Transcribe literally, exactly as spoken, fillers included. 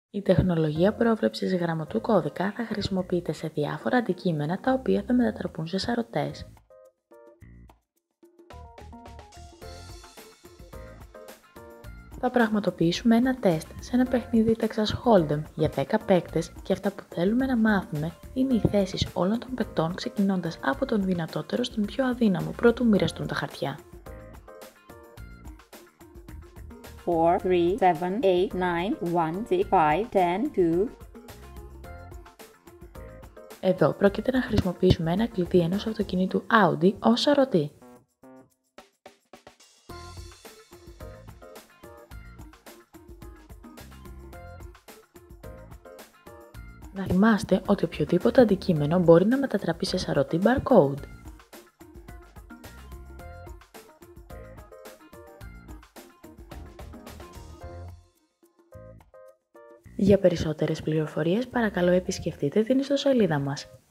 Η τεχνολογία πρόβλεψης γραμματού κώδικα θα χρησιμοποιείται σε διάφορα αντικείμενα τα οποία θα μετατραπούν σε σαρωτές. Θα πραγματοποιήσουμε ένα τεστ σε ένα παιχνίδι Texas Hold'em για δέκα παίκτες και αυτά που θέλουμε να μάθουμε είναι οι θέσεις όλων των παικτών ξεκινώντας από τον δυνατότερο στον πιο αδύναμο προτού μοιραστούν τα χαρτιά. four, three, seven, eight, nine, one, six, five, ten, two. Εδώ πρόκειται να χρησιμοποιήσουμε ένα κλειδί ενός αυτοκινήτου Audi ως σαρωτή. Να θυμάστε ότι οποιοδήποτε αντικείμενο μπορεί να μετατραπεί σε σαρωτή barcode. Για περισσότερες πληροφορίες παρακαλώ επισκεφτείτε την ιστοσελίδα μας.